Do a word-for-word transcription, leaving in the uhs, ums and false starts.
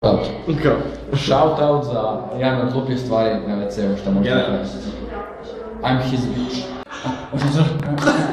Okay. Shoutout za jedan od glupih stvari na ve ce u što možete Ja. napraviti. I'm his bitch.